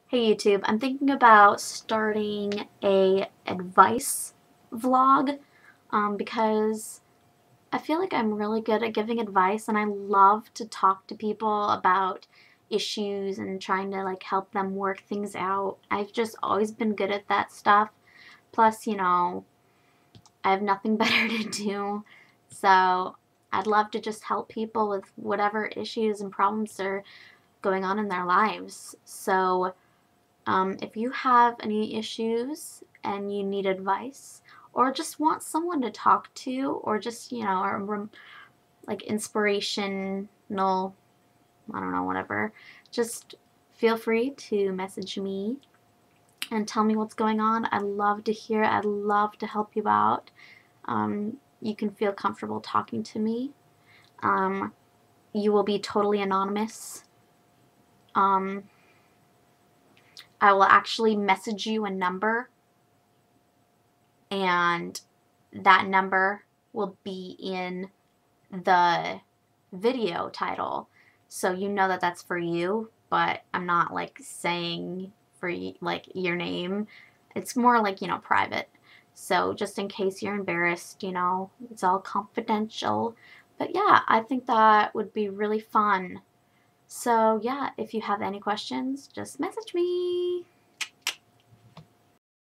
Hey YouTube, I'm thinking about starting a advice vlog because I feel like I'm really good at giving advice and I love to talk to people about issues and trying to like help them work things out. I've just always been good at that stuff. Plus, I have nothing better to do. So I'd love to just help people with whatever issues and problems are going on in their lives. So if you have any issues and you need advice, or just want someone to talk to, or just, like inspirational, I don't know, whatever, just feel free to message me and tell me what's going on. I'd love to hear it. I'd love to help you out. You can feel comfortable talking to me. Um, you will be totally anonymous. Um, I will actually message you a number, and that number will be in the video title. So you know that that's for you, but I'm not like saying for like your name. It's more like, private. So just in case you're embarrassed, it's all confidential. But yeah, I think that would be really fun. So yeah, if you have any questions, just message me.